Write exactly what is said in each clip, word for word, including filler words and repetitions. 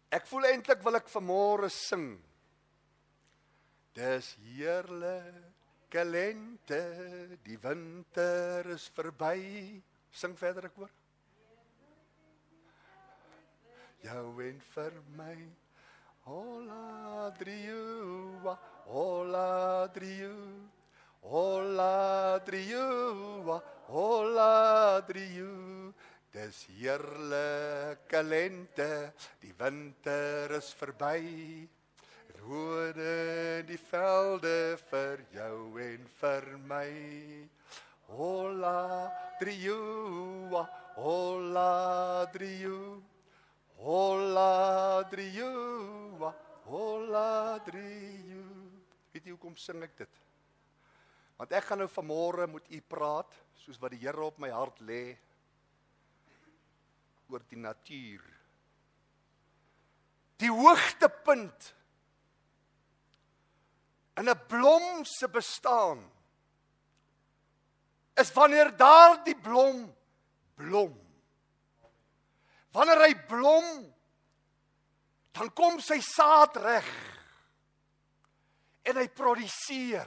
Ek voel eintlik wil ek vanmôre sing. Dis heerlike lente, die winter is verby. Sing verder ek hoor. Jou en vir my. Hola driua, hola driu, hola driua, hola driu. Dis heerlike lente, die winter is verby. Rode die velde vir jou en vir my. Hola driua, hola driu. Hola driua, hola driu. Weet jy hoekom sing ek dit? Want ek gaan nou vanmôre met u praat, soos wat die Here op my hart lê, oor die natuur. Die hoogtepunt in 'n blom se bestaan is wanneer daardie blom blom. Wanneer hy blom, dan kom sy saad reg en hy produseer.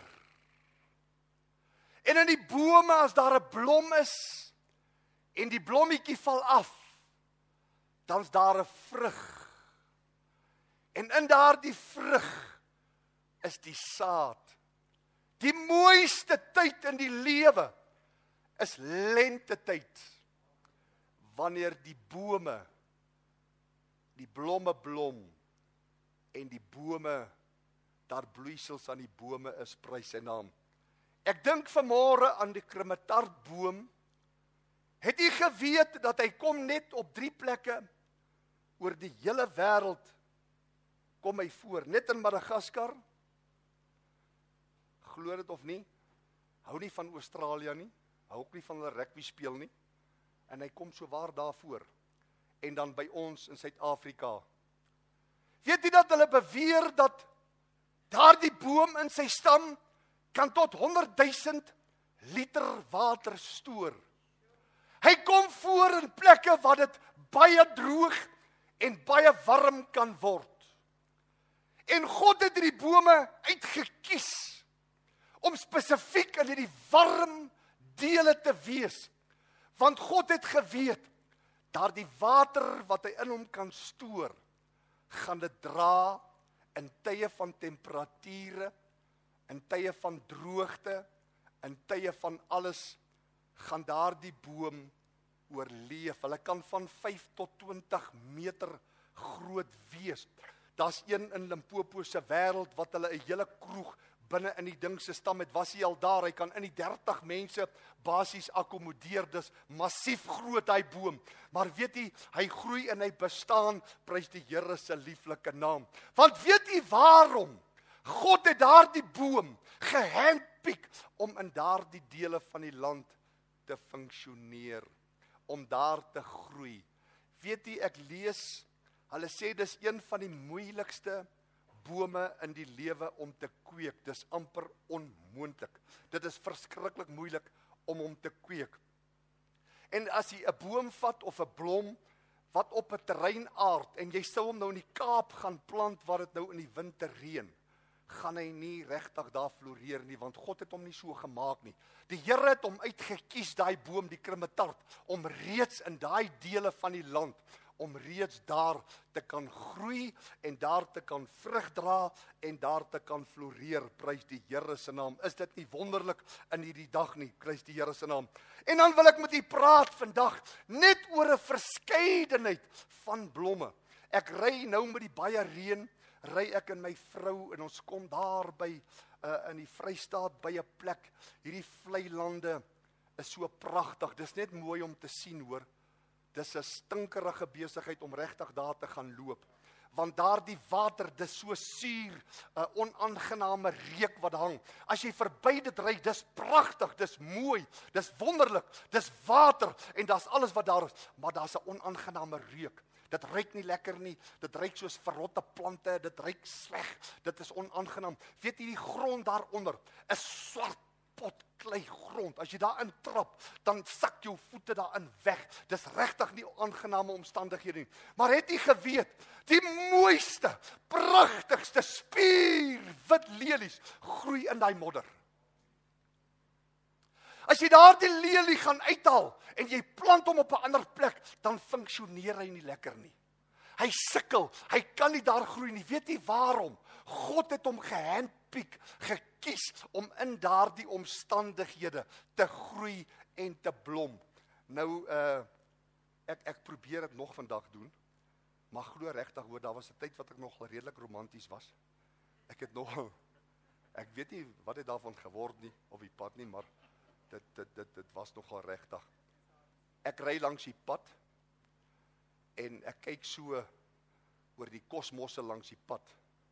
En in die bome, as daar 'n blom is en die blommetjie val af, dan is daar 'n vrug. En in daardie vrug is die saad. Die mooiste tyd in die lewe is lentetyd. Wanneer die bome, die blomme blom, en die bome, daar bloeisels aan die bome is, prys sy naam. Ek dink vanmôre aan die krummetartboom. Het u geweet dat hy kom net op drie plekke oor die hele wêreld kom hy voor, net in Madagaskar? Glo dit of nie? Hou nie van Australië nie, hou ook nie van hulle rugby speel nie. En hy kom so waar daarvoor. En dan by ons in Suid-Afrika. Weet jy dat hulle beweer dat daardie boom in sy stam kan tot honderdduisend liter water stoor. Hy kom voor in plekke waar dit baie droog en baie warm kan word. En God het hierdie bome uitgekies om spesifiek in hierdie warm dele te wees. Want God het geweet, daardie water wat hy in hom kan stoor, gaan dit dra in tye van temperature, in tye van droogte, in tye van alles, gaan daardie boom oorleef. Hulle kan van vyf tot twintig meter groot wees. Daar's een in Limpopo se wêreld wat hulle 'n hele kroeg binne in die ding se stam het, was hy al daar, hy kan in die dertig mense basies akkommodeer, dis massief groot hy boom, maar weet jy, hy groei en hy bestaan, prys die Here se lieflike naam. Want weet jy waarom? God het daardie boom gehandpick om in daardie dele van die land te funksioneer, om daar te groei. Weet jy, ek lees, hulle sê dis een van die moeilikste bome in die lewe om te kweek. Dis amper onmoontlik. Dit is verskriklik moeilik om hom te kweek. En as jy 'n boom vat of 'n blom wat op 'n terrein aard en jy sou hom nou in die Kaap gaan plant waar dit nou in die winter reën, gaan hy nie regtig daar floreer nie, want God het hom nie so gemaak nie. Die Here het hom uitgekies, daai boom, die krummetart, om reeds in daai dele van die land om reeds daar te kan groei en daar te kan vrug dra en daar te kan floreer, prys die Here se naam. Is dit nie wonderlik in hierdie dag nie, prys die Here se naam. En dan wil ek met u praat vandag net oor 'n verskeidenheid van blomme. Ek ry nou met die baie reën, ry ek en my vrou en ons kom daar by uh, in die Vrystaat by 'n plek. Hierdie vlei lande is so pragtig. Dis net mooi om te sien, hoor. Dis 'n stinkerige besigheid om regtig daar te gaan loop. Want daardie water, dis so suur, 'n onaangename reuk wat hang. As jy verby dit ry, dis pragtig, dis mooi, dis wonderlik, dis water en daar's alles wat daar is, maar daar's 'n onaangename reuk. Dit ruik nie lekker nie, dit ruik soos verrotte plante, dit ruik sleg, dit is onaangenaam. Weet jy, die grond daaronder is swart potklei grond. As jy daarin trap, dan sak jou voete daarin weg. Dis regtig nie aangename omstandighede nie. Maar het jy geweet, Die mooiste, pragtigste, spierwit lelies groei in daai modder. As jy daardie lelie gaan uithaal en jy plant hom op 'n ander plek, dan funksioneer hy nie lekker nie. Hy sukkel, hy kan nie daar groei nie. Weet jy waarom? God het hom gehandpick, gekies om in daardie omstandighede te groei en te blom. Nou, uh, ek, ek probeer dit nog vandag doen, maar glo regtig hoor, daar was 'n tyd wat ek nog redelik romanties was. Ek het nog, ek weet nie wat het daarvan geword nie, op die pad nie, maar dit, dit, dit, dit was nogal regtig. Ek ry langs die pad, en ek kyk so oor die kosmosse langs die pad,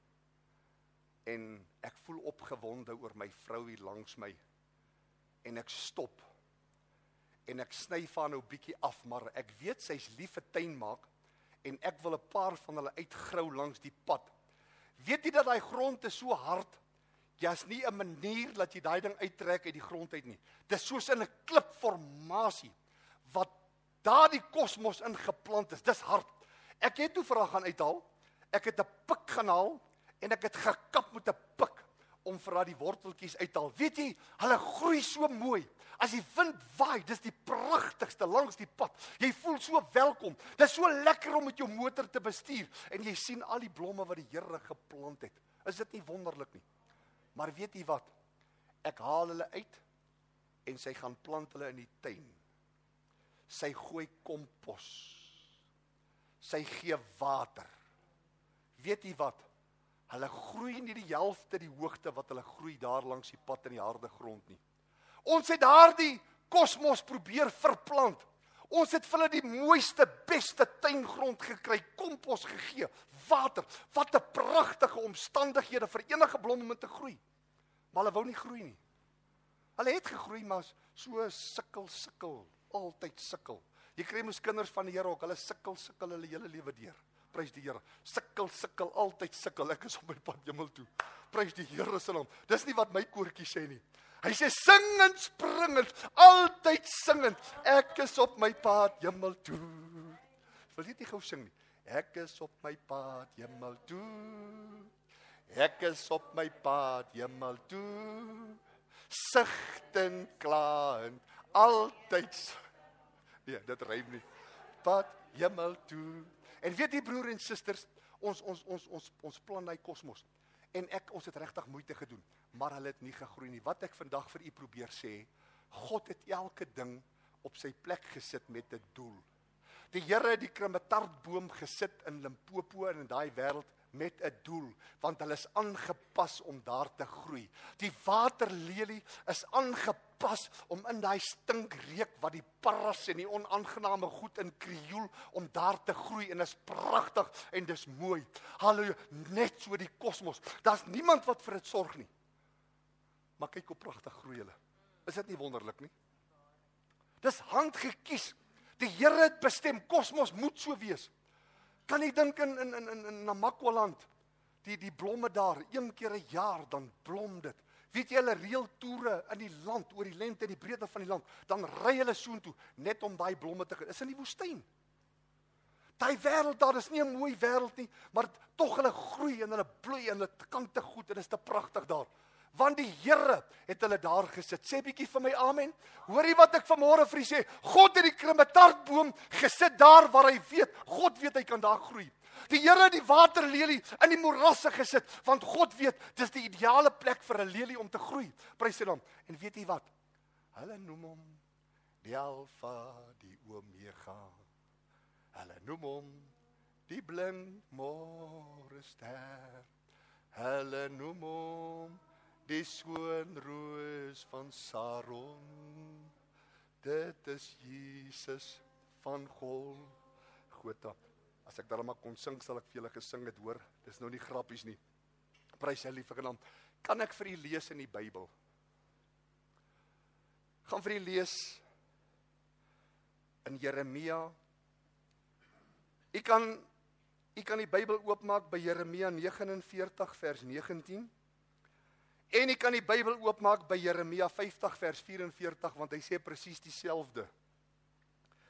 en ek voel opgewonde oor my vrou hier langs my, en ek stop, en ek sny van nou bietjie af, maar ek weet sy's lief vir tuin maak, en ek wil 'n paar van hulle uitgrou langs die pad. Weet jy dat daai grond is so hard, jy is nie 'n manier dat jy daai ding uittrek uit die grond uit nie. Dis soos in 'n klipformasie, wat daar die kosmos ingeplant is, dis hard. Ek het toe vir haar gaan uithaal, ek het 'n pik gaan haal, en ek het gekap met 'n pik, om vir haar die worteltjies uithaal. Weet jy, hulle groei so mooi, as die wind waai, dis die pragtigste langs die pad, jy voel so welkom, dis so lekker om met jou motor te bestuur, en jy sien al die blomme wat die Here geplant het, is dit nie wonderlik nie? Maar weet jy wat, ek haal hulle uit, en sy gaan plant hulle in die tuin, sy gooi kompos, sy gee water, weet jy wat, hulle groei nie die helfte die hoogte wat hulle groei daar langs die pad in die harde grond nie. Ons het daardie kosmos probeer verplant, ons het vir hulle die mooiste, beste tuingrond gekry, kompos gegee, water, wat 'n pragtige omstandighede vir enige blom om te groei, maar hulle wou nie groei nie. Hulle het gegroei, maar so sukkel, sukkel, altyd sukkel. Jy kry mos kinders van die Here ook, hulle sukkel, sukkel hulle hele lewe deur. Prys die Here. Sukkel, sukkel, altyd sukkel. Ek is op my pad hemel toe. Prys die Here se naam. Dis nie wat my koortjie sê nie. Hy sê singend, springend, altyd singend. Ek is op my pad hemel toe. Wil jy dit nie gou sing nie? Ek is op my pad hemel toe. Ek is op my pad hemel toe. Sigtend, klaand, altyd. Nee, dit rym nie. Pad hemel toe. En weet jy broer en susters, ons ons ons ons ons plan hy kosmos. En ek ons het regtig moeite gedoen, maar hulle het nie gegroei nie. Wat ek vandag vir u probeer sê, God het elke ding op sy plek gesit met 'n doel. Die Here het die krummetartboom gesit in Limpopo en in daai wêreld met 'n doel, want hulle is aangepas om daar te groei. Die waterlelie is aangepas om in daai stinkreuk wat die paras en die onaangename goed in krioel om daar te groei, en is pragtig en dis mooi. Halleluja, net so die kosmos. Daar's niemand wat vir dit sorg nie. Maar kyk hoe pragtig groei hulle. Is dit nie wonderlik nie? Dis handgekies. Die Here het bestem kosmos moet so wees. Kan jy dink in in in in Namakwaland, die die blomme daar, een keer 'n jaar dan blom dit. Weet jy, hulle reël toere in die land, oor die lengte en die breedte van die land, dan ry hulle soontoe net om daai blomme te kry. Is in die woestyn. Daai wêreld daar is nie 'n mooi wêreld nie, maar tog hulle groei en hulle bloei en hulle kan te goed en dit is te pragtig daar. Want die Here het hulle daar gesit. Sê bietjie vir my amen. Hoor jy wat ek vanmôre vir u sê? God het die krummetartboom gesit daar waar hy weet, God weet hy kan daar groei. Die Here het die waterlelie in die morasse gesit, want God weet, dis die ideale plek vir 'n lelie om te groei. Prys sy naam. En weet jy wat? Hulle noem hom die Alfa, die Omega. Hulle noem hom die blink môrester. Hulle noem hom die skoon roos van Saron. Dit is Jesus van Golgotha. As ek daar maar kon sing, sal ek vir julle gesing het, hoor. Dis nou nie grappies nie. Prys sy liefde naam. Kan ek vir u lees in die Bybel? Gaan vir u lees in Jeremia. U kan u kan die Bybel oopmaak by Jeremia vyf nege vers negentien. En u kan die Bybel oopmaak by Jeremia vyftig vers vyf en veertig, want hy sê presies dieselfde.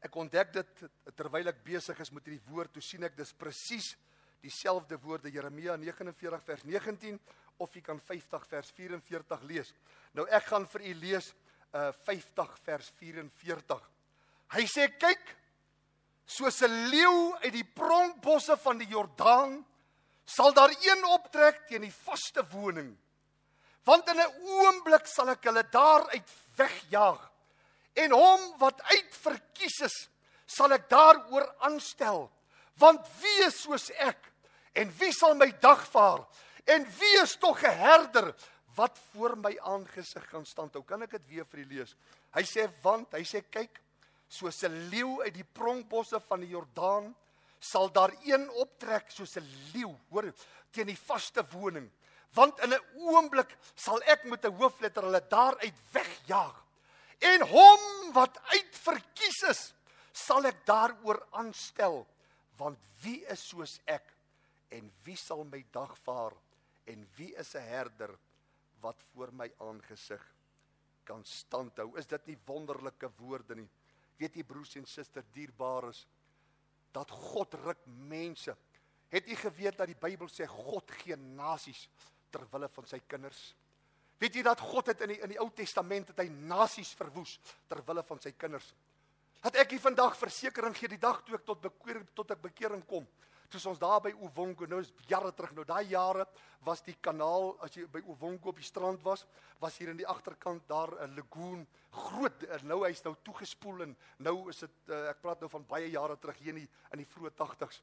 Ek ontdek dit terwyl ek besig is met hierdie woord, toe sien ek dis presies dieselfde woorde, Jeremia nege en veertig vers negentien, of jy kan vyftig vers vyf en veertig lees. Nou ek gaan vir u lees uh, vyftig vers vyf en veertig. Hy sê, kyk, soos 'n leeu uit die pronkbosse van die Jordaan, sal daar een optrek teen die vaste woning. Want in 'n oomblik sal ek hulle daaruit wegjaag. En hom wat uitverkies is, sal ek daaroor aanstel. Want wie is soos ek? En wie sal my dagvaar? En wie is tog 'n herder wat voor my aangesig gaan standhou? Kan ek dit weer vir u lees? Hy sê, want, hy sê, kyk, soos 'n leeu uit die pronkbosse van die Jordaan, sal daar een optrek soos 'n leeu, hoor, teen die vaste woning. Want in 'n oomblik sal ek met 'n hoofletter hulle daaruit wegjaag. En hom wat uitverkies is, sal ek daaroor aanstel. Want wie is soos ek? En wie sal my dagvaar? En wie is 'n herder wat voor my aangesig kan standhou? Is dit nie wonderlike woorde nie? Weet jy, broers en susters, dierbares, dat God ruk mense. Het jy geweet dat die Bybel sê, God gee nasies terwille van sy kinders? Weet jy dat God het in die, in die Ou Testament het hy nasies verwoes terwille van sy kinders? Dat ek hier vandag versekering gee, die dag toe ek tot, bekering, tot ek bekering kom, toe ons daar by Uvongo, nou is jare terug, nou daai jare was die kanaal, as jy by Uvongo op die strand was, was hier in die agterkant daar 'n lagoon, groot, nou hy is nou toegespoel, en nou is dit, uh, ek praat nou van baie jare terug, hier in die, in die vroeë tagtigs.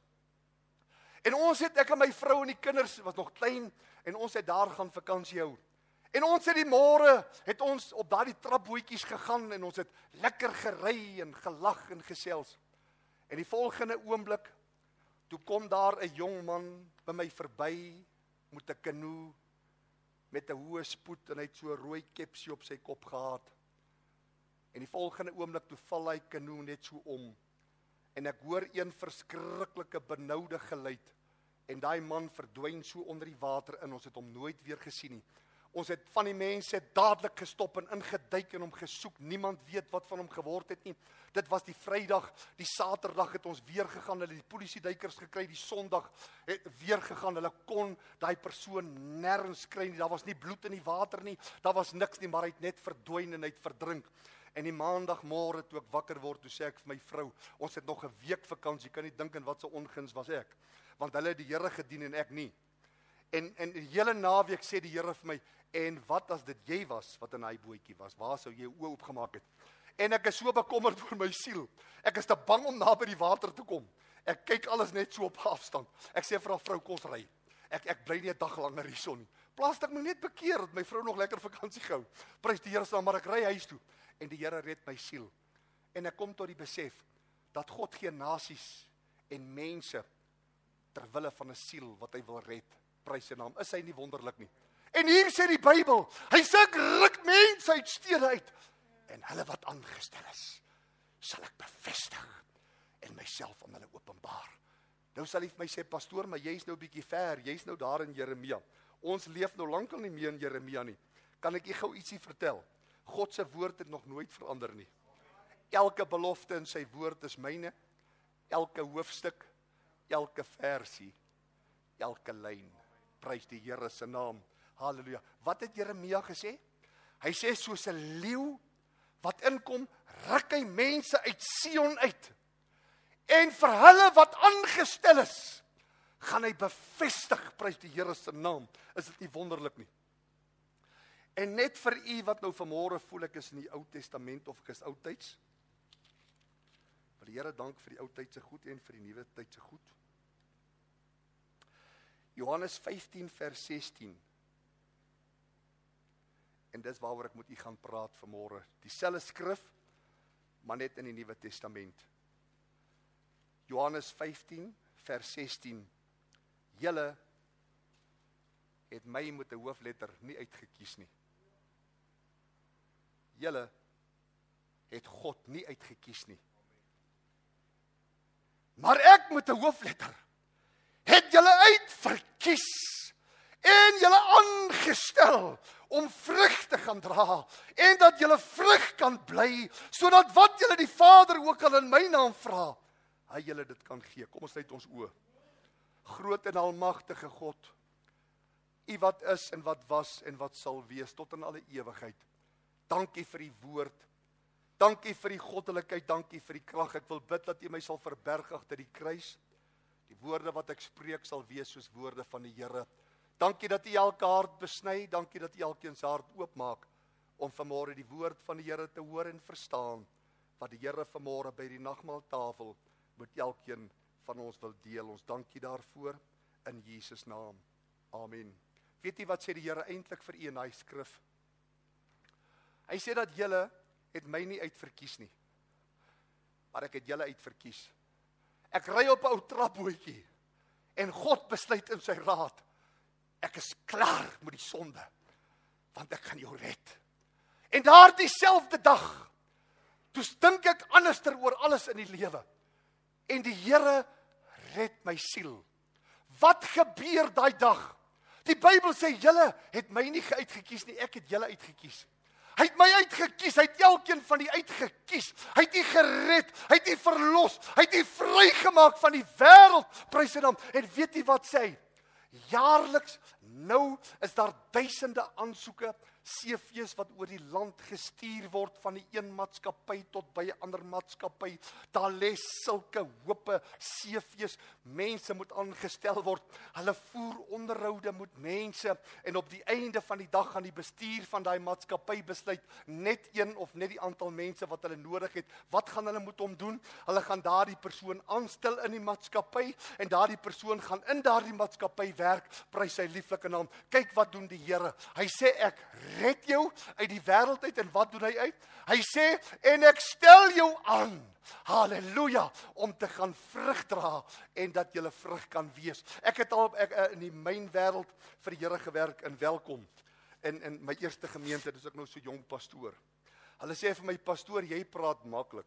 En ons het, ek en my vrou en die kinders, was nog klein, en ons het daar gaan vakansie hou. En ons het die môre, het ons op daardie trapbootjies gegaan, en ons het lekker gery, en gelag en gesels. En die volgende oomblik, toe kom daar 'n jong man by my verby, met 'n kanoe, met 'n hoë spoed, en hy het so 'n rooi kepsie op sy kop gehad. En die volgende oomblik, toe val hy kanoe net so om. En ek hoor een verskriklike benoude geluid, en daai man verdwyn so onder die water in, ons het hom nooit weer gesien nie. Ons het van die mense dadelik gestop en ingeduik en hom gesoek, niemand weet wat van hom geword het nie. Dit was die Vrydag, die Saterdag het ons weer gegaan, hulle die polisieduikers gekry, die Sondag het weer gegaan, hulle kon daai persoon nêrens kry nie, daar was nie bloed in die water nie, daar was niks nie, maar hy het net verdwyn en hy het verdrink. En die maandagmôre toe ek wakker word, toe sê ek vir my vrou, ons het nog 'n week vakansie, kan nie dink in wat se onguns was ek, want hulle het die Here gedien en ek nie. En en die hele naweek sê die Here vir my, en wat as dit jy was wat in daai bootjie was? Waar sou jy oë oopgemaak het? En ek is so bekommerd vir my siel. Ek is te bang om naby die water te kom. Ek kyk alles net so op afstand. Ek sê vir haar vrou, kom ons ry. Ek ek bly nie 'n dag langer hierson nie. Plaas ek my net bekeer dat my vrou nog lekker vakansie gehou. Prys die Here se naam, maar ek ry huis toe. En die Here red my siel. En ek kom tot die besef dat God gee nasies en mense ter wille van 'n siel wat hy wil red. Prys sy naam. Is hy nie wonderlik nie? En hier sê die Bybel, hy sê ek ruk mense uit stede uit, en hulle wat aangestel is, sal ek bevestig en myself aan hulle openbaar. Nou sal hy vir my sê, pastoor, maar jy's nou bietjie ver, jy's nou daar in Jeremia. Ons leef nou lankal nie meer in Jeremia nie. Kan ek jy gou ietsie vertel? God se woord het nog nooit verander nie. Elke belofte in sy woord is myne, elke hoofstuk, elke versie, elke lyn. Prys die Here se naam. Halleluja. Wat het Jeremia gesê? Hy sê, soos 'n leeu wat inkom, ruk hy mense uit Sion uit. En vir hulle wat aangestel is, gaan hy bevestig, prys die Here se naam. Is dit nie wonderlik nie? En net vir u wat nou vanmôre voel ek is in die Ou Testament of ek is oudtyds. Vir die Here dank vir die ou tyd se goed en vir die nuwe tyd se goed. Johannes vyftien vers sestien. En dis waaroor ek met u gaan praat vanmôre. Dieselfde skrif, maar net in die Nuwe Testament. Johannes vyftien vers sestien. Julle het my met 'n hoofletter nie uitgekies nie. Julle het God nie uitgekies nie. Maar ek met 'n hoofletter het julle uitverkies en julle aangestel om vrug te gaan dra, en dat julle vrug kan bly, sodat wat julle die Vader ook al in my naam vra, hy julle dit kan gee. Kom ons sluit ons oë. Groot en almagtige God, U wat is en wat was en wat sal wees tot in alle ewigheid. Dankie vir die woord. Dankie vir die goddelikheid, dankie vir die krag. Ek wil bid dat U my sal verberg agter die kruis. Die woorde wat ek spreek sal wees soos woorde van die Here. Dankie dat U elke hart besny, dankie dat U elkeen se hart oopmaak om vanmôre die woord van die Here te hoor en verstaan, wat die Here vanmôre by die nagmaaltafel met elkeen van ons wil deel. Ons dankie daarvoor in Jesus naam. Amen. Weet jy wat sê die Here eintlik vir u in hy skrif? Hy sê dat julle het my nie uitverkies nie, maar ek het julle uitverkies. Ek ry op 'n ou trapbootjie en God besluit in sy raad, ek is klaar met die sonde, want ek gaan jou red. En daardie selfde dag, toe dink ek anderster oor alles in die lewe, en die Here red my siel. Wat gebeur daai dag? Die Bybel sê, julle het my nie uitgekies nie, ek het julle uitgekies. Hy het my uitgekies, hy het elkeen van die uitgekies, hy het die gered, hy het die verlos, hy het die vrygemaak van die wêreld, prys sy naam. En weet jy wat sê hy? Jaarliks, nou is daar duisende aansoeke, C V's wat oor die land gestuur word van die een maatskappy tot by 'n ander maatskappy. Daar lê sulke hoope C V's, mense moet aangestel word. Hulle voer onderhoude met mense en op die einde van die dag gaan die bestuur van daai maatskappy besluit net een of net die aantal mense wat hulle nodig het. Wat gaan hulle moet om doen? Hulle gaan daardie persoon aanstel in die maatskappy en daardie persoon gaan in daardie maatskappy werk. Prys sy lieflike naam. Kyk wat doen die Here. Hy sê ek red jou uit die wêreld uit, en wat doen hy uit? Hy sê, en ek stel jou aan, halleluja, om te gaan vrug dra, en dat jy vrug kan wees. Ek het al ek, in die mynwêreld vir die Here gewerk, en welkom, in, in my eerste gemeente, dis ek nou so jong pastoor. Hulle sê vir my, pastoor, jy praat maklik.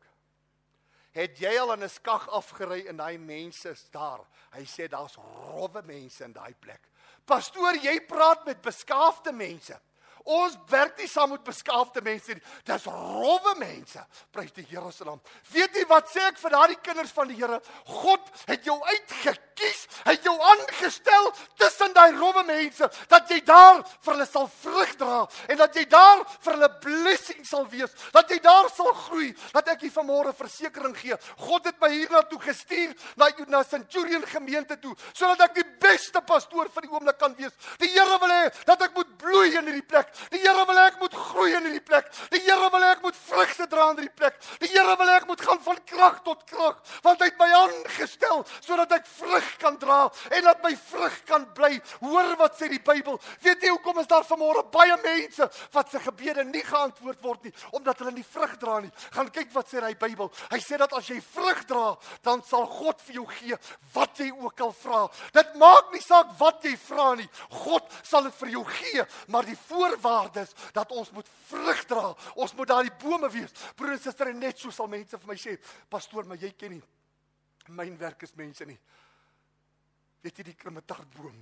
Het jy al in 'n skag afgery en daai mense is daar? Hy sê, daar's rowwe mense in daai plek. Pastoor, jy praat met beskaafde mense. Ons werk nie saam met beskaafde mense nie. Dis rowwe mense. Prys die Here se naam. Weet jy wat sê ek vir daardie kinders van die Here? God het jou uitgekies, hy het jou aangestel tussen daai rowwe mense, dat jy daar vir hulle sal vrug dra, en dat jy daar vir hulle blessing sal wees, dat jy daar sal groei, dat ek hier vanmôre versekering gee. God het my hiernatoe gestuur, na, na Centurion gemeente toe, sodat ek die beste pastoor vir die oomblik kan wees. Die Here wil hê dat ek moet bloei in hierdie plek. Die Here wil hê ek moet groei in hierdie plek. Die Here wil hê ek moet vrugte dra in hierdie plek. Die Here wil hê ek moet gaan van krag tot krag, want hy het my aangestel sodat ek vrug kan dra en dat my vrug kan bly. Hoor wat sê die Bybel. Weet jy hoekom is daar vanmôre baie mense wat se gebede nie geantwoord word nie, omdat hulle nie vrug dra nie. Gaan kyk wat sê die Bybel. Hy sê dat as jy vrug dra, dan sal God vir jou gee wat jy ook al vra. Dit maak nie saak wat jy vra nie. God sal dit vir jou gee, maar die voorwaardes dat ons moet vrug dra. Ons moet daar die bome wees. Broer en suster, en net so sal mense vir my sê, pastoor, maar jy ken nie myn werk is mense nie. Weet jy, die krummetartboom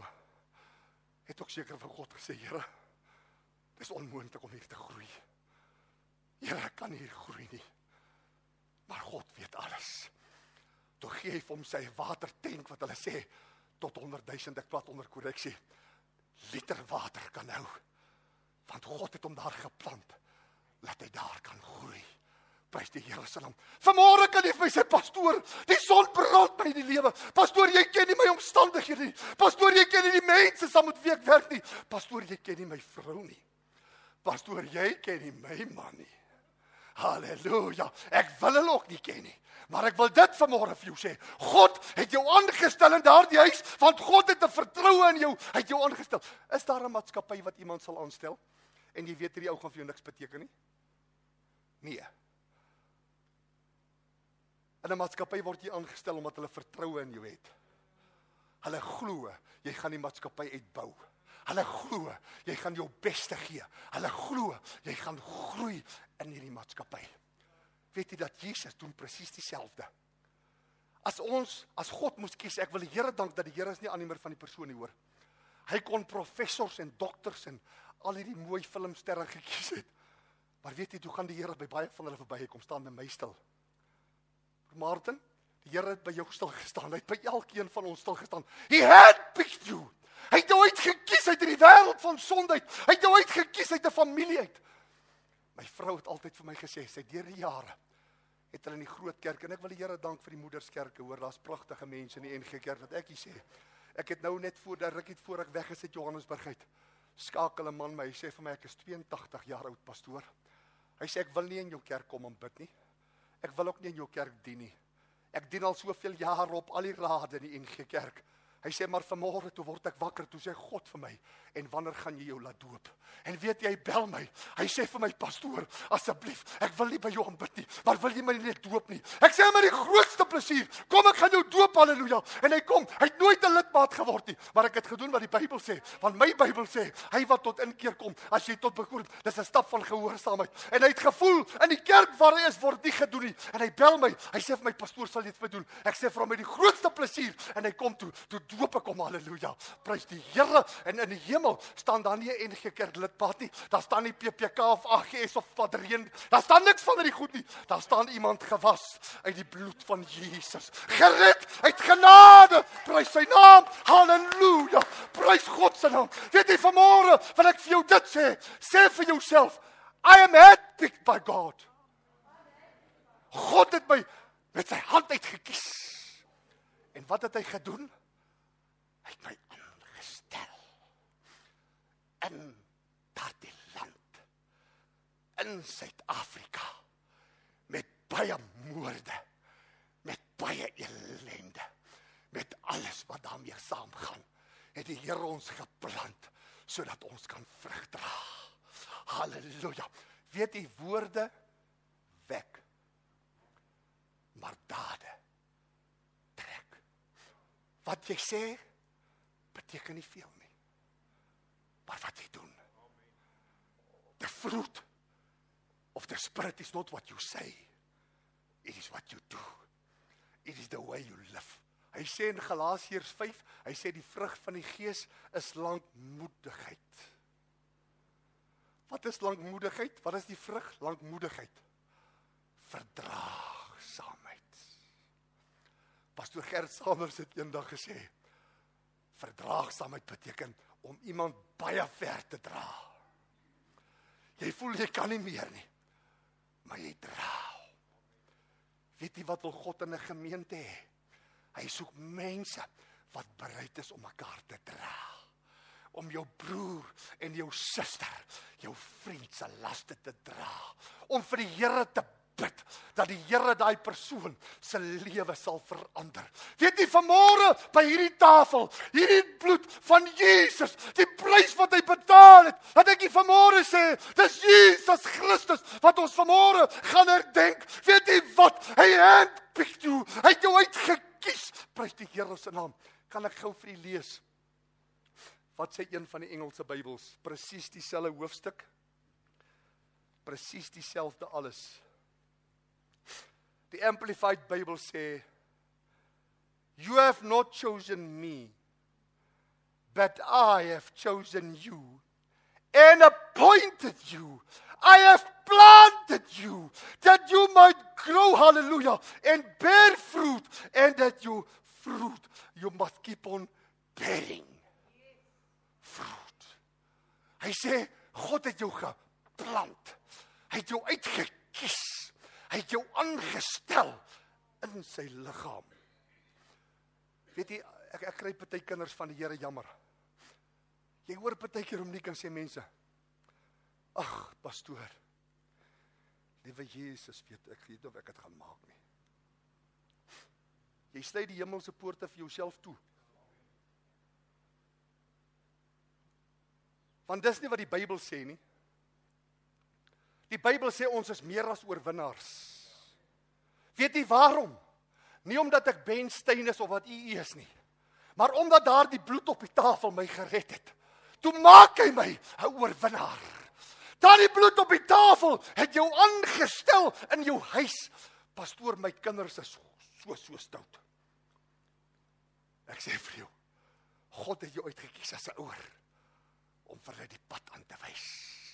het ook seker van God gesê, Here, dis onmoontlik om hier te groei. Here, ek kan hier groei nie. Maar God weet alles. Toe gee hy vir hom sy watertank, wat hulle sê, tot honderd duisend, ek plat onder korreksie, liter water kan hou. Want God het hom daar geplant, laat hy daar kan groei. Prys die Here se naam. Vanmôre kan jy vir my sê, pastoor, die son brand my in die lewe. Pastoor, jy ken nie my omstandighede nie. Pastoor, jy ken nie die mense saam met wie ek werk nie. Pastoor, jy ken nie my vrou nie. Pastoor, jy ken nie my man nie. Halleluja. Ek wil hulle ook nie ken nie. Maar ek wil dit vanmôre vir jou sê. God het jou aangestel in daardie huis, want God het 'n vertroue in jou. Hy het jou aangestel. Is daar 'n maatskappy wat iemand sal aanstel en jy weet hierdie ou gaan vir jou niks beteken nie? Nee. In 'n maatskappy word jy aangestel omdat hulle vertroue in jou het. Hulle glo jy gaan die maatskappy uitbou. Hulle glo jy gaan jou beste gee. Hulle glo jy gaan groei in hierdie maatskappy. Weet jy dat Jesus doen presies dieselfde? As ons, as God moes kies, ek wil die Here dank dat die Here is nie aannemer van die persoon nie, hoor. Hy kon professors en dokters en al hierdie mooi filmsterre gekies het. Maar weet jy, toe gaan die Here by baie van hulle verby, kom staan by my stil. Martin, die Here het by jou stil gestaan, hy het by elkeen van ons stil gestaan. He handpicked you. Hy het jou uitgekies uit die wêreld van sonde uit. Hy het jou uitgekies uit 'n familie uit. My vrou het altyd vir my gesê, sy deur die jare, het hulle in die groot kerk, en ek wil die Here dank vir die moederskerke, hoor, daar's pragtige mense in die N G Kerk, wat ek hier sê. Ek het nou net voor, daar rukkie voor ek weg is uit Johannesburg uit, skakel 'n man my, hy sê vir my, ek is twee en tagtig jaar oud, pastoor. Hy sê, ek wil nie in jou kerk kom en bid nie. Ek wil ook nie in jou kerk dien nie. Ek dien al soveel jare op al die rade in die N G Kerk. Hy sê, maar vanmôre toe word ek wakker, toe sê God vir my, en wanneer gaan jy jou laat doop? En weet jy, hy bel my, hy sê vir my, pastoor, asseblief, ek wil nie by jou aanbid nie, maar wil jy my nie net doop nie? Ek sê, maar die grootste plesier, kom ek gaan jou doop, halleluja, en hy kom, hy het nooit 'n lidmaat geword nie, maar ek het gedoen wat die Bybel sê, want my Bybel sê, hy wat tot inkeer kom, as jy tot bekoor, dis 'n stap van gehoorsaamheid, en hy het gevoel, in die kerk waar hy is, word nie gedoen nie, en hy bel my, hy sê vir my, pastoor, sal jy dit vir my doen? Ek sê vir hom, met die grootste plesier, en hy kom toe, toe doop ek hom, halleluja, prys die Here, en in die hemel staan daar nie 'n N G Kerk lidmaat nie, daar staan nie P P K of A G S of wat reen, daar staan niks van die goed nie, daar staan iemand gewas uit die bloed van Jesus, gered uit genade, prys sy naam, halleluja, prys God se naam. Weet jy, vanmôre wil ek vir jou dit sê, sê vir jouself, I am handpicked by God. God het my met sy hand uitgekies. En wat het hy gedoen? Hy het my aangestel in daardie land, in Suid-Afrika, met baie moorde, met baie ellende, met alles wat daarmee saamgaan, het die Here ons geplant, sodat ons kan vrug dra. Halleluja. Weet die woorde wek, maar dade trek. Wat jy sê, beteken nie veel nie, maar wat jy doen. The fruit of the Spirit is not what you say, it is what you do. It is the way you live. Hy sê in Galasiërs vyf, hy sê die vrug van die Gees is lankmoedigheid. Wat is lankmoedigheid? Wat is die vrug? Lankmoedigheid. Verdraagsaamheid. Pastoor Gert Samers het eendag gesê, verdraagsaamheid beteken om iemand baie ver te dra. Jy voel jy kan nie meer nie, maar jy dra. Weet jy wat wil God in 'n gemeente hê? Hy soek mense wat bereid is om mekaar te dra. Om jou broer en jou suster, jou vriend se laste te dra. Om vir die Here te bid, dat die Here daai persoon se lewe sal verander. Weet jy, vanmôre by hierdie tafel, hierdie bloed van Jesus, die prys wat hy betaal het, dat ek nie vanmôre sê, dis Jesus Christus wat ons vanmôre gaan herdenk. Weet jy wat? Hy handpicked you, hy het jou uitgekies. Prys die Here se naam. Kan ek gou vir u lees? Wat sê een van die Engelse Bybels? Presies dieselfde hoofstuk. Presies dieselfde alles. Die Amplified Bible sê, you have not chosen me, but I have chosen you and appointed you. I have planted you, that you might grow, hallelujah, and bear fruit, and that your fruit, you must keep on bearing fruit. Hy sê, God het jou geplant, hy het jou uitgekies, hy het jou aangestel in sy liggaam. Weet jy, ek, ek kry party kinders van die Here jammer. Jy hoor partykeer om nie kan sê mense, ag, pastoor, liewe Jesus, weet ek weet of ek het gaan maak nie. Jy sluit die hemelse poorte vir jouself toe. Want dis nie wat die Bybel sê nie. Die Bybel sê ons is meer as oorwinnaars. Weet jy waarom? Nie omdat ek Ben Steyn is of wat u is nie, maar omdat daar die bloed op die tafel my gered het. Toe maak hy my 'n oorwinnaar. Daar die bloed op die tafel het jou aangestel in jou huis. Pastoor, my kinders is so so stout. Ek sê vir jou, God het jou uitgekies as 'n ouer om vir hulle die pad aan te wys.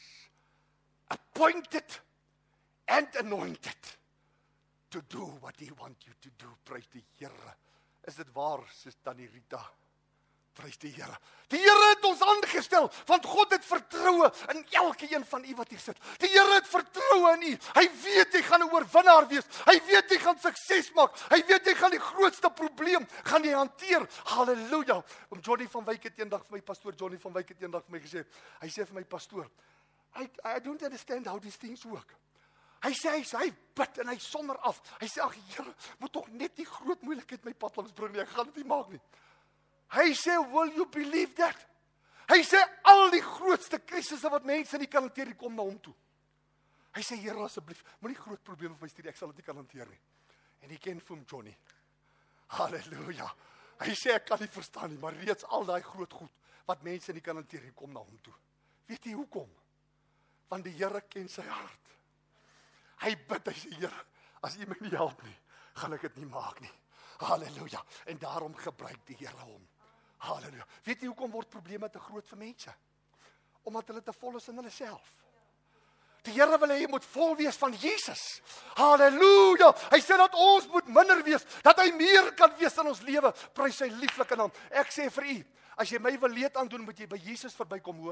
Appointed and anointed to do what he want you to do. Prys die Here. Is dit waar, sis Tannie Rita? Prys die Here. Die Here het ons aangestel, want God het vertroue in elke een van u wat hier sit. Die Here het vertroue in u. Hy weet jy gaan 'n oorwinnaar wees. Hy weet jy gaan sukses maak. Hy weet jy gaan die grootste probleem gaan jy hanteer. Halleluja. Om Johnny van Wyk het eendag vir my pastoor Johnny van Wyk het eendag vir my gesê. Hy sê vir my pastoor, I I don't understand how these things work. Hy sê hy, hy bid en hy sonder af. Hy sê ag Here, moet tog net die groot moeilikheid my pad langs bring nie. Ek gaan dit nie maak nie. Hy sê, will you believe that? Hy sê, al die grootste krisisse wat mense nie kan hanteer, die kom na hom toe. Hy sê, Here asseblief, moenie groot probleme vir my stuur, ek sal dit nie kan hanteer nie. En hy ken vir hom Johnny. Halleluja. Hy sê, ek kan nie verstaan nie, maar reeds al die groot goed, wat mense nie kan hanteer, die kom na hom toe. Weet jy hoekom? Want die Here ken sy hart. Hy bid, hy sê, Here, as u my nie help nie, gaan ek dit nie maak nie. Halleluja. En daarom gebruik die Here hom. Halleluja. Weet jy hoekom word probleme te groot vir mense? Omdat hulle te vol is in hulle self. Die Here wil hê jy moet vol wees van Jesus. Halleluja. Hy sê dat ons moet minder wees, dat hy meer kan wees in ons lewe. Prys sy lieflike naam. Ek sê vir u, as jy my wil leed aandoen, moet jy by Jesus verbykom, hoor.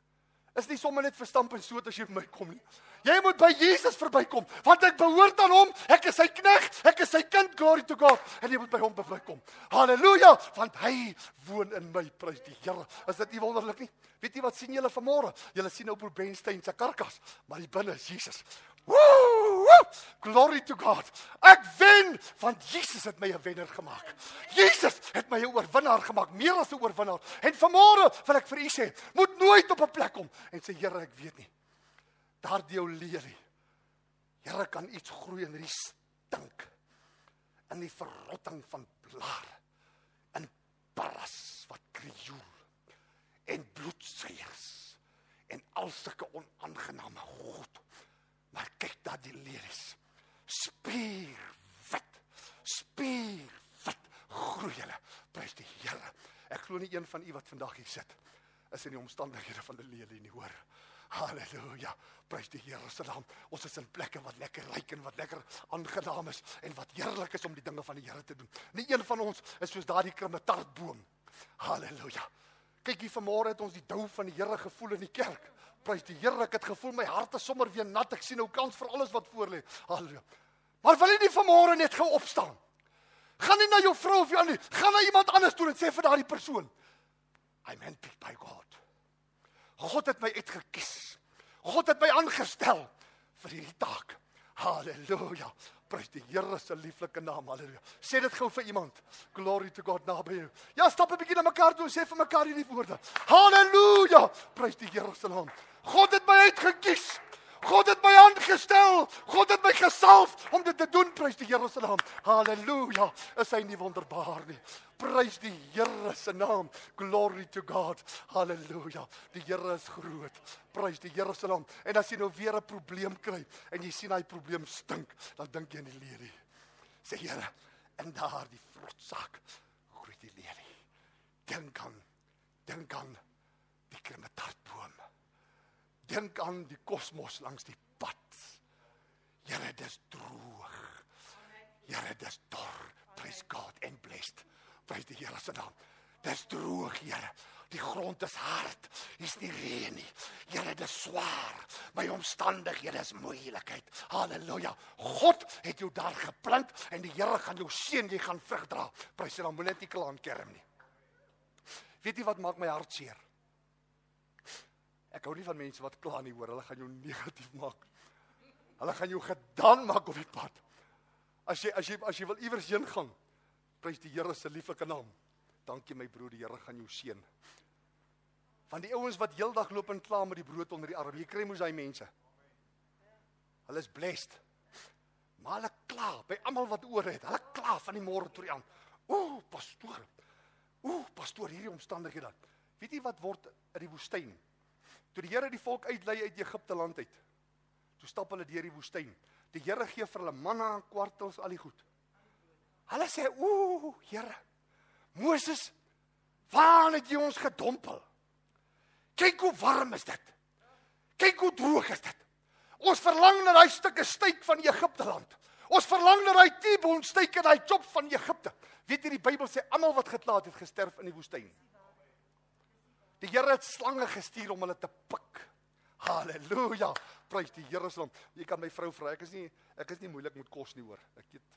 Is nie sommer net verstamp en soet as jy by my kom nie. Jy moet by Jesus verbykom, want ek behoort aan hom, ek is sy knegt, ek is sy kind, glory to God, en jy moet by hom verbykom. Halleluja, want hy woon in my, prys die Here. Is dit nie wonderlik nie? Weet jy wat sien julle vanmôre? Julle sien nou Broer Benstein se karkas, maar die binne is Jesus. Woo, woo, glory to God. Ek wen, want Jesus het my 'n wenner gemaak. Jesus het my 'n oorwinnaar gemaak, meer as 'n oorwinnaar. En vanmôre wil ek vir u sê, moet nooit op 'n plek kom en sê, Here, ek weet nie. Daardie jou lelie. Here, kan iets groei in die stink, in die verrotting van blaar, in paras wat krioel, en bloedseiers, en al sulke onaangename goed. Maar kyk daar die lelies, spierwit, spierwit, groei hulle, prys die Here. Ek glo nie een van u wat vandag hier sit, is in die omstandighede van die lelie nie, hoor. Halleluja, prys die Here se naam. Ons is in plekke wat lekker ryk en wat lekker aangenaam is, en wat heerlik is om die dinge van die Here te doen. Nie een van ons is soos daardie krummetartboom. Halleluja. Kyk hier vanmôre het ons die dou van die Here gevoel in die kerk. Prys die Here, ek het gevoel my hart is sommer weer nat. Ek sien nou kans vir alles wat voor lê. Halleluja. Maar wil jy nie vanmôre net gou opstaan? Gaan nie na jou vrou of jou nie. Gaan na iemand anders toe en sê vir daardie persoon, I'm handpicked by God. God het my uitgekies. God het my aangestel vir hierdie taak. Halleluja. Prys die Here se lieflike naam. Halleluja. Sê dit gou vir iemand. Glory to God naby jou. Ja, stap 'n bietjie na mekaar toe en sê vir mekaar hierdie woorde. Halleluja. Prys die Here se naam. God het my uitgekies. God het my aangestel. God het my gesalf om dit te doen. Prys die Here se naam. Halleluja. Is hy nie wonderbaar nie? Prys die Here se naam. Glory to God. Halleluja. Die Here is groot. Prys die Here se naam. En as jy nou weer 'n probleem kry en jy sien daai probleem stink, dan dink jy aan die lelie. Sê Here, in daardie vrotsak groei die lelie. Dink aan, dink aan die krummetartboom. Dink aan die kosmos langs die pad. Here, dis droog. Here, dis dor. Praise God and blessed. Prys die Here se naam. Dis droog, Here. Die grond is hard. Hier's nie reën nie. Here, dis swaar. My omstandighede is moeilikheid. Halleluja. God het jou daar geplant en die Here gaan jou seën, jy gaan vrug dra. Prys die naam, moenie net klaan kerm nie. Weet jy wat maak my hart seer? Ek hou nie van mense wat kla nie, hoor, hulle gaan jou negatief maak. Hulle gaan jou gedaan maak op die pad. As jy as jy as jy wil iewers heen gaan, prys die Here se lieflike naam. Dankie my broer, die Here gaan jou seën. Van die ouens wat heeldag loop en kla met die brood onder die arm, jy kry mos daai mense. Hulle is blessed. Maar hulle kla by almal wat oor het. Hulle kla van die môre tot die aand. O, pastoor. O, pastoor, hierdie omstandighede. Weet jy wat word in die woestyn? Toe die Here die volk uitlei uit Egipte land uit, toe stap hulle deur die woestyn. Die Here gee vir hulle manna, kwartels, al die goed. Hulle sê, o, Here, Moses, Waar het jy ons gedompel? Kyk hoe warm is dit. Kyk hoe droog is dit. Ons verlang na daai stukke steak van Egipte land. Ons verlang na daai T-bone steak en daai chop van Egipte. Weet jy, die Bybel sê, almal wat geklaat het, gesterf in die woestyn. Die Here het slange gestuur om hulle te pik. Halleluja, prys die Here se naam. Jy kan my vrou vra, ek is nie, ek is nie moeilik met kos nie hoor. Ek eet.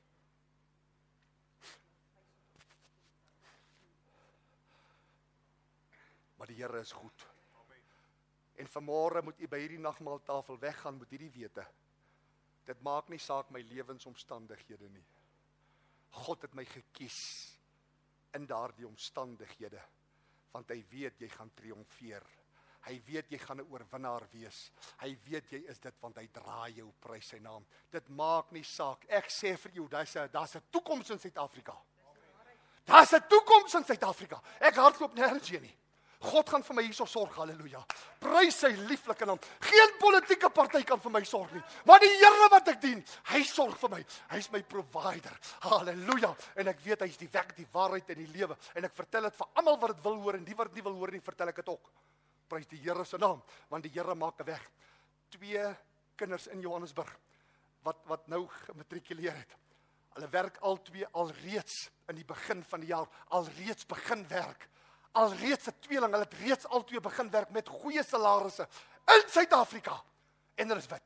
Maar die Here is goed. En vanmôre moet u by hierdie nagmaaltafel weggaan met hierdie wete. Dit maak nie saak my lewensomstandighede nie. God het my gekies in daardie omstandighede, want hy weet jy gaan triomfeer. Hy weet jy gaan 'n oorwinnaar wees. Hy weet jy is dit, want hy dra jou, prys sy naam. Dit maak nie saak. Ek sê vir jou, daar's 'n daar's 'n toekoms in Suid-Afrika. Daar's 'n toekoms in Suid-Afrika. Ek hardloop nêrens heen nie. God gaan vir my hierso sorg, halleluja. Prys sy lieflike naam. Geen politieke party kan vir my sorg nie. Maar die Here wat ek dien, hy sorg vir my. Hy's my provider. Halleluja. En ek weet hy's die weg, die waarheid en die lewe. En ek vertel dit vir almal wat dit wil hoor en die wat dit nie wil hoor nie, vertel ek dit ook. Prys die Here se naam, want die Here maak 'n weg. Twee kinders in Johannesburg wat wat nou gematrikuleer het. Hulle werk al twee alreeds in die begin van die jaar, alreeds begin werk. Alreeds 'n tweeling, hulle het reeds al twee begin werk met goeie salarisse in Suid-Afrika. En hulle is wit.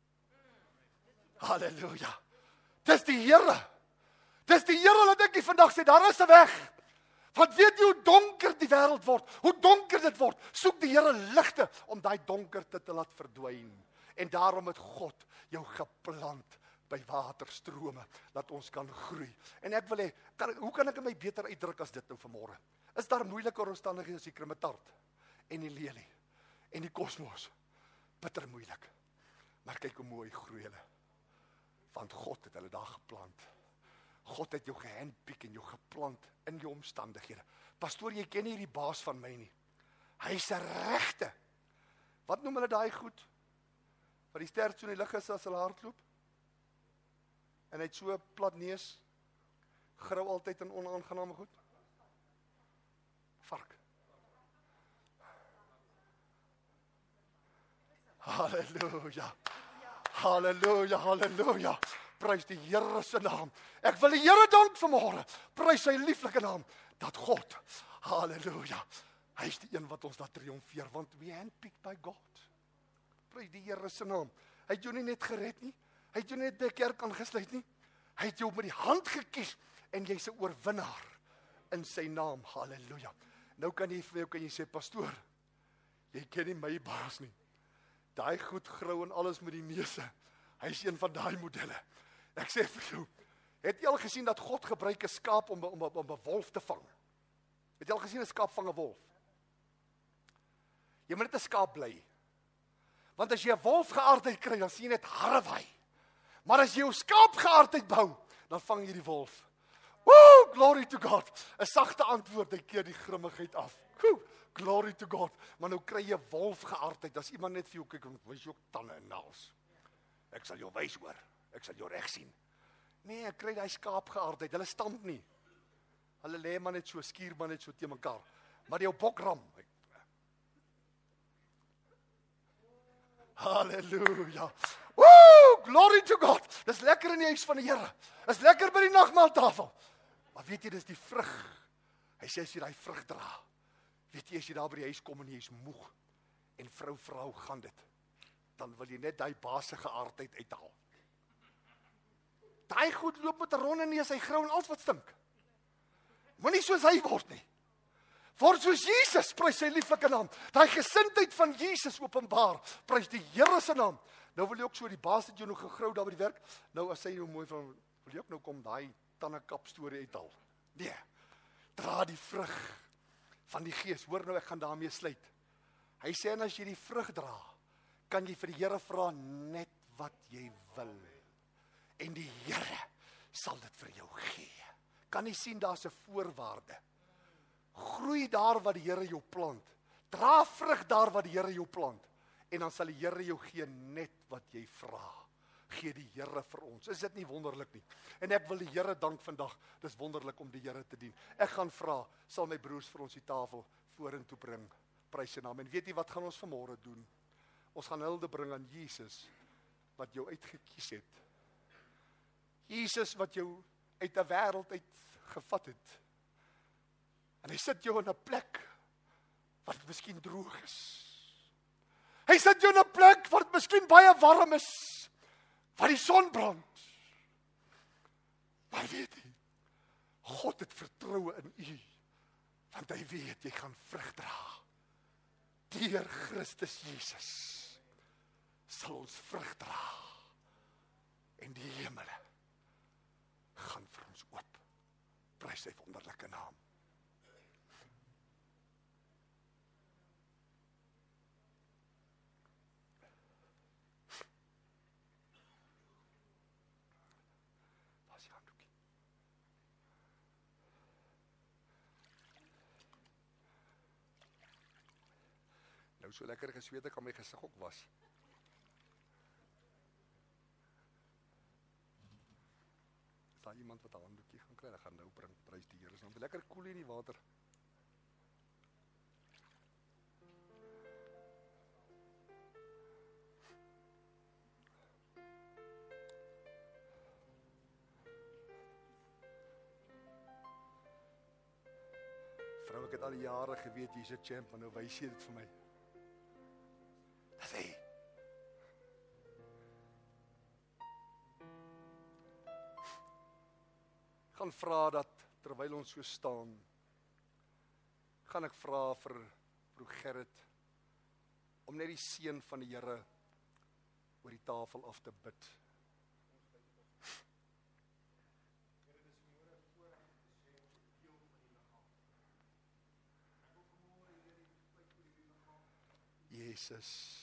Halleluja. Dis die Here. Dis die Here wat ek vandag sê, daar is 'n weg. Want weet jy hoe donker die wêreld word? Hoe donker dit word? Soek die Here ligte om daai donkerte te laat verdwyn. En daarom het God jou geplant by waterstrome, dat ons kan groei. En ek wil hê, kan, hoe kan ek my beter uitdruk as dit nou vanmôre? Is daar moeiliker omstandighede as die krumetart en die lelie en die kosmos? Bitter moeilik. Maar kyk hoe mooi groei hulle. Want God het hulle daar geplant. God het jou gehandpick en jou geplant in jou omstandighede. Pastoor, jy ken nie die baas van my nie. Hy is 'n regte. Wat noem hulle daai goed? Wat die ster so in die lug is as hulle hardloop? En hy het so plat neus, grou altyd in onaangename goed. Vark. Halleluja. Halleluja, halleluja. Prys die Here se naam. Ek wil die Here dank vanmôre. Prys sy lieflike naam dat God, halleluja, hy is die een wat ons laat triomfeer, want we handpicked by God. Prys die Here se naam. Hy het jou nie net gered nie. Hy het jou net by kerk aangesluit nie. Hy het jou met die hand gekies en jy's 'n oorwinnaar in sy naam. Halleluja. Nou kan jy vir jou kan jy sê, pastoor, jy ken nie my baas nie. Daai goed grou en alles met die neuse. Hy's een van daai modelle. Ek sê vir jou, het jy al gesien dat God gebruik 'n skaap om om om 'n wolf te vang? Het jy al gesien 'n skaap vang 'n wolf? Jy moet net 'n skaap bly. Want as jy 'n wolf geaardheid kry, dan sien jy net harrewaai. Maar as jy jou skaap geaardheid bou, dan vang jy die wolf. Woo, glory to God. 'n Sagte antwoord, hy keer die grimmigheid af. Woo, glory to God. Maar nou kry jy wolf geaardheid. As iemand net vir jou kyk, wys jou tande en naels. Ek sal jou wys hoor. Ek sal jou reg sien. Nee, ek kry daai skaap geaardheid. Hulle stamp nie. Hulle lê maar net so, skuur maar net so te mekaar. Maar jou bokram. Halleluja. Woo, glory to God. Dis lekker in die huis van die Here. Dis lekker by die nagmaaltafel. Maar weet jy, dis die vrug. Hy sê as jy daai vrug dra, weet jy, as jy daar by die huis kom en jy is moeg, en vrou, vrou, gaan dit, dan wil jy net daai baase geaardheid uithaal. Daai goed loop met 'n ronde neus, hy grou en alles wat stink. Moenie soos hy word nie. Word soos Jesus, prys sy lieflike naam. Daai gesindheid van Jesus openbaar, prys die Here se naam. Nou wil jy ook so, die baas het jou nog gegrou daar by die werk, nou as hy jou mooi van, wil jy ook nou kom daai tannekap storie uithaal. Nee, dra die vrug van die Gees. Hoor nou, ek gaan daarmee sluit. Hy sê, en as jy die vrug dra, kan jy vir die Here vra net wat jy wil. En die Here sal dit vir jou gee. Kan jy sien, daar's 'n voorwaarde. Groei daar wat die Here jou plant. Dra vrug daar wat die Here jou plant. En dan sal die Here jou gee net wat jy vra. gee die Here vir ons. Is dit nie wonderlik nie? En ek wil die Here dank vandag. Dis wonderlik om die Here te dien. Ek gaan vra, sal my broers vir ons die tafel vorentoe bring. Prys sy naam. En weet jy wat gaan ons vanmôre doen? Ons gaan hulde bring aan Jesus wat jou uitgekies het. Jesus wat jou uit 'n wêreld uit gevat het. En hy sit jou in 'n plek wat miskien droog is. Hy sit jou in 'n plek wat miskien baie warm is, waar die son brand. Maar weet jy, God het vertroue in u, want hy weet jy gaan vrug dra. Deur Christus Jesus sal ons vrug dra. En die hemele gaan vir ons oop. Prys sy wonderlike naam. Waar is die handdoekie? Nou so lekker gesweet, ek kan my gesig ook was. Is daar iemand wat 'n handdoekie gaan kry? Ek gaan nou bring, prys die Here. Ons lekker koel in die water. Vrou, ek het al die jare geweet jy's 'n champ, maar nou wys jy dit vir my. Dis hy. Gaan vra dat terwyl ons so staan, gaan ek vra vir broer Gerrit om net die seën van die Here oor die tafel af te bid. Jesus.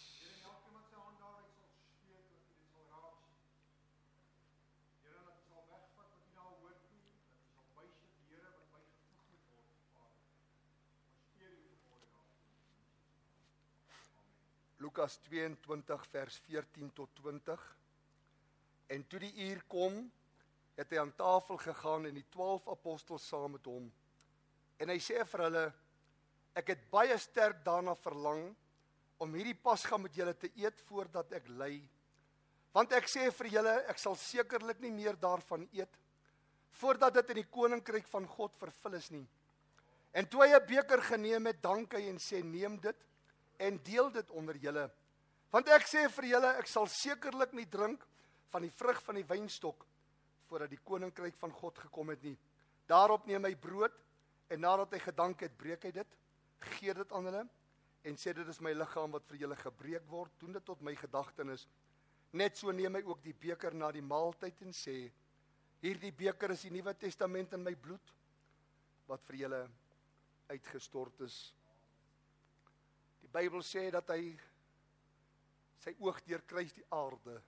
Lukas tweeëntwintig vers veertien tot twintig. En toe die uur kom, het hy aan tafel gegaan en die twaalf apostels saam met hom. En hy sê vir hulle, ek het baie sterk daarna verlang om hierdie pasga met julle te eet voordat ek ly. Want ek sê vir julle, ek sal sekerlik nie meer daarvan eet voordat dit in die koninkryk van God vervul is nie. En toe hy 'n beker geneem het, dank hy en sê, neem dit en deel dit onder julle. Want ek sê vir julle, ek sal sekerlik nie drink van die vrug van die wynstok voordat die koninkryk van God gekom het nie. Daarop neem hy brood en nadat hy gedank het, breek hy dit, gee dit aan hulle en sê, dit is my liggaam wat vir julle gebreek word, doen dit tot my gedagtenis. Net so neem hy ook die beker na die maaltyd en sê, hierdie beker is die Nuwe Testament in my bloed, wat vir julle uitgestort is. Die Bybel sê dat hy sy oog deurkruis die aarde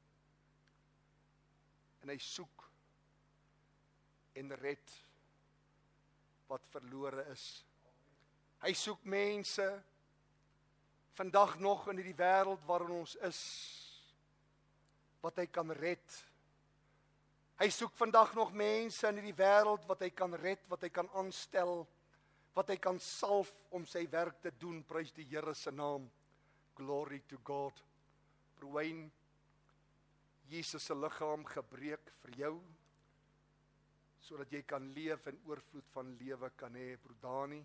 en hy soek en red wat verlore is. Hy soek mense vandag nog in die wêreld waarin ons is, wat hy kan red. Hy soek vandag nog mense in die wêreld wat hy kan red, wat hy kan aanstel, wat hy kan salf om sy werk te doen. Prys die Here se naam. Glory to God. Broein, Jesus se liggaam gebreek vir jou, sodat jy kan leef en oorvloed van lewe kan hê. Broer Dani,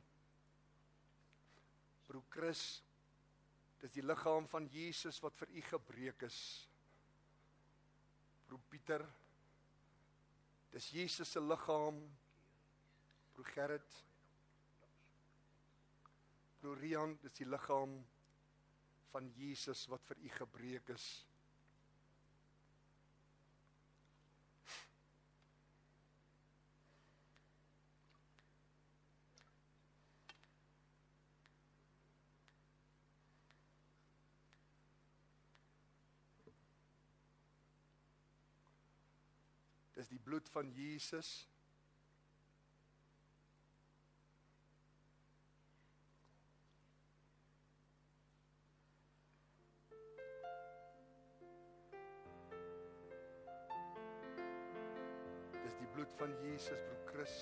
broer Chris, dis die liggaam van Jesus wat vir u gebreek is. Broer Pieter, dis Jesus se liggaam. Broer Gerrit, broer Rian, dis die liggaam van Jesus wat vir u gebreek is. Dis die bloed van Jesus. van Jesus, broer Chris.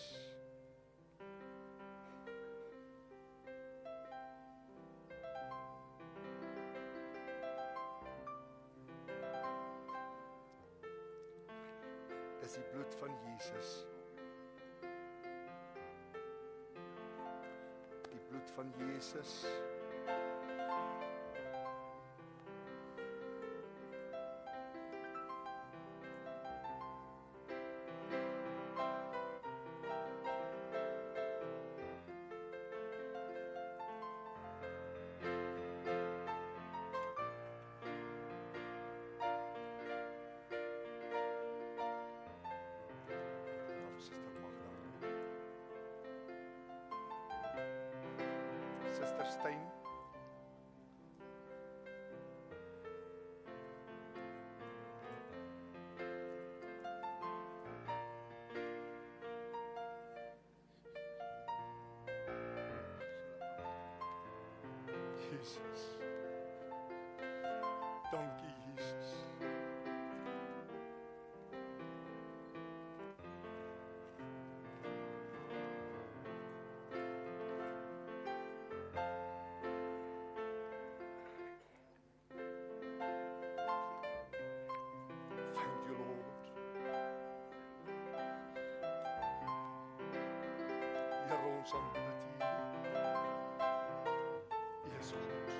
Dis die bloed van Jesus. Die bloed van Jesus. Suster Stein. Jesus. Dankie Jesus. Ons aanbid U. U is goed.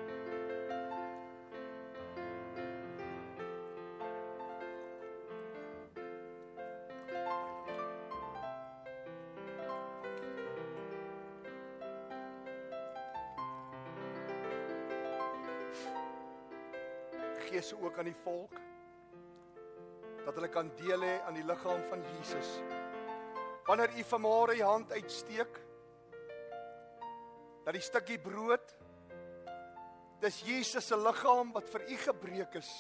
Gee se ook aan die volk dat hulle kan deel hê aan die liggaam van Jesus. Wanneer u vanmôre u hand uitsteek, dat die stukkie brood, dis Jesus se liggaam wat vir u gebreek is.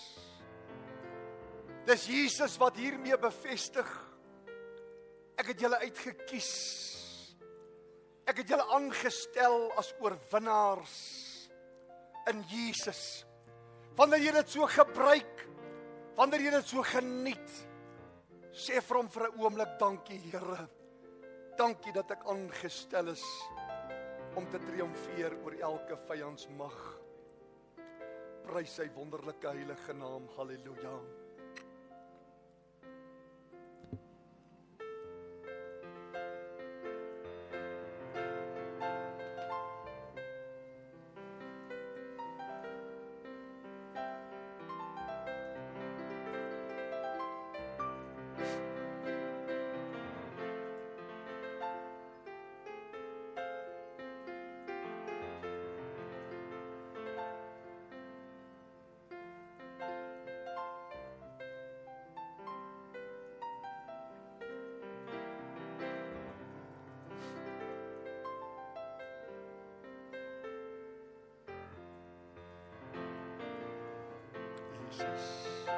Dis Jesus wat hiermee bevestig, ek het julle uitgekies. Ek het julle aangestel as oorwinnaars in Jesus. Wanneer jy dit so gebruik, wanneer jy dit so geniet, sê vir hom vir 'n oomblik, dankie Here. Dankie dat ek aangestel is om te triomfeer oor elke vyyandsmag. Prys sy wonderlike heilige naam. Halleluja. Jesus.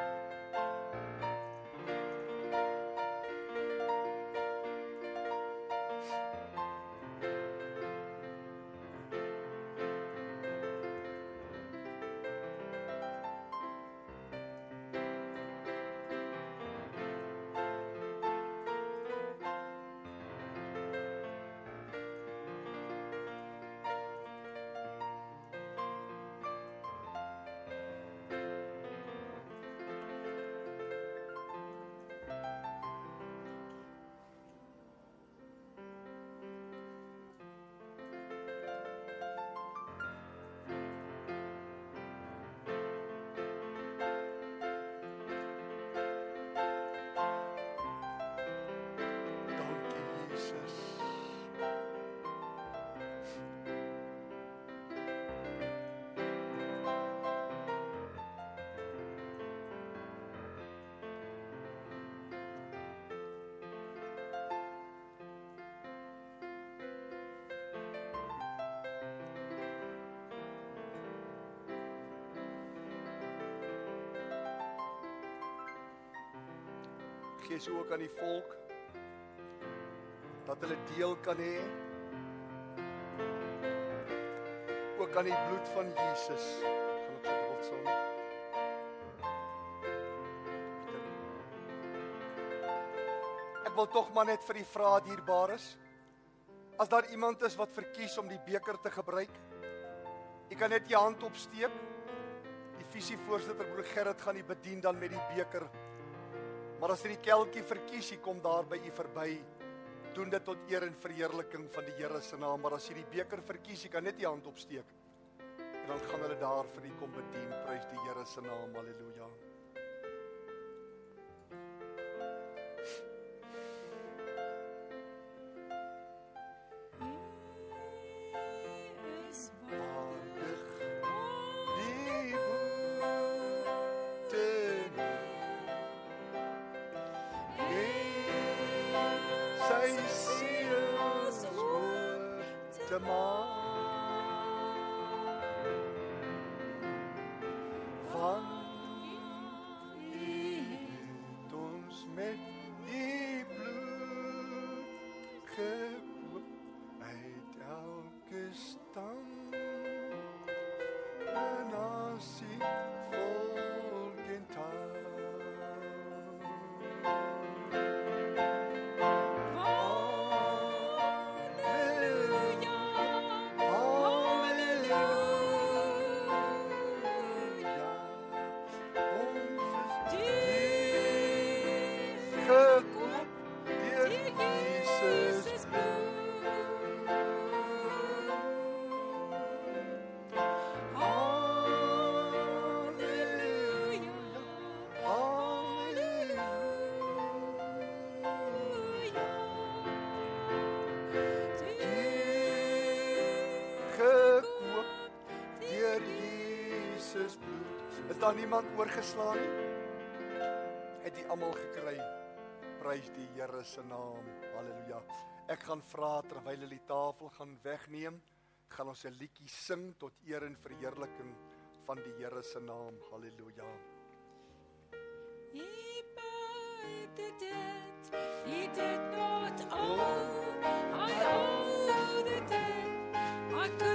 Gee so ook aan die volk dat hulle deel kan hê ook aan die bloed van Jesus. Gaan op die woord saam. Ek ek wil tog maar net vir die vra dierbares. As daar iemand is wat verkies om die beker te gebruik, jy kan net jou hand opsteek. Die visievoorsitter broer Gerrit gaan u bedien dan met die beker. Maar as jy die kelkie verkies, jy kom daar by u verby, doen dit tot eer en verheerliking van die Here se naam. Maar as jy die beker verkies, jy kan net die hand opsteek. En dan gaan hulle daar vir u kom bedien. Prys die Here se naam. Halleluja. Is daar niemand oorgeslaan nie? Het die almal gekry? Prys die Here se naam. Halleluja. Ek gaan vra terwyl hulle die tafel gaan wegneem, gaan ons 'n liedjie sing tot eer en verheerliking van die Here se naam. Halleluja. He paid the debt, he did not owe. I owe the debt, I could